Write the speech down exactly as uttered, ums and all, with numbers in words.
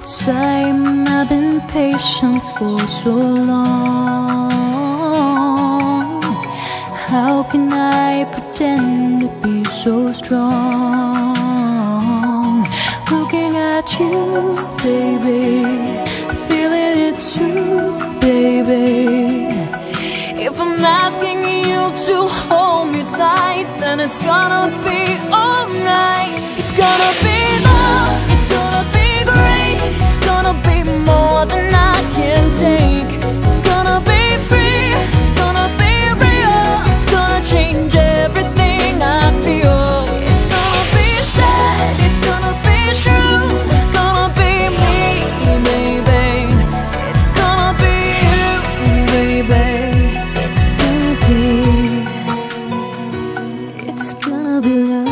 time. I've been patient for so long. How can I pretend to be so strong? Looking at you, baby, feeling it too, baby. If I'm asking you to hold me tight, then it's gonna be alright. It's gonna be love, it's gonna be great. It's gonna be more than I can take. It's gonna be free, it's gonna be real. It's gonna change everything I feel. It's gonna be sad, it's gonna be true. It's gonna be me, baby. It's gonna be you, baby. It's gonna be, it's gonna be love.